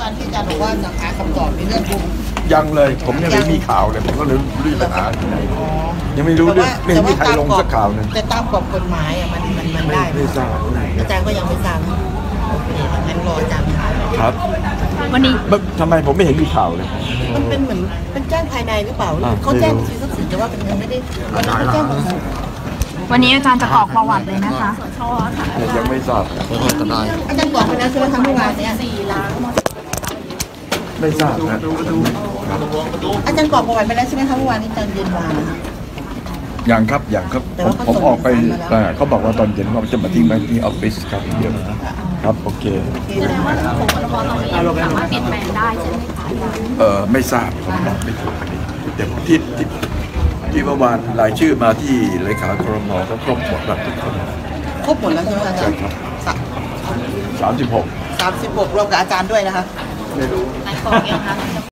านที่อาจารย์บอกว่าจะหาคำตอบในเรื่องบุญยังเลยผมยังไม่มีข่าวเลยผมก็เลยรีบไปหายังไม่รู้เรื่องไม่มีใครลงสักข่าวหนึ่งแต่ตามกรอบกฎหมายอ่ะมันได้ไม่ทราบอาจารย์ก็ยังไม่ทราบโอเคงั้นรออาจารย์ครับวันนี้ทำไมผมไม่เห็นมีข่าวเลยมันเป็นเหมือนเป็นแจ้งภายในหรือเปล่าเขาแจ้งบัญชีทรัพย์สินแต่ว่าเป็นยังไม่ได้เขาแจ้งวันนี้อาจารย์จะกรอกประวัติเลยนะคะยังไม่ทราบอาจารย์บอกไปแล้วใช่ไหมคะเมื่อวานเนี่ย4 ล้านไม่ทราบนะอาจารย์กรอกประวัติไปแล้วใช่ไหมคะเมื่อวานนี้อาจารย์เย็นวานอย่างครับผมออกไปเขาบอกว่าตอนเย็นเขาจะมาทิ้งไว้ที่ออฟฟิศครับเดี๋ยวครับโอเคแสดงว่าผงพรบตอนนี้สามารถเปลี่ยนแปลงได้ใช่ไหมคะไม่ทราบผมบอกไม่ถูกเดี๋ยวที่เมื่อวานรายชื่อมาที่เลขาครม.ก็ครบหมดแล้วทุกคนครบหมดแล้วใช่ไหมอาจารย์ 36 36รวมกับอาจารย์ด้วยนะคะไม่รู้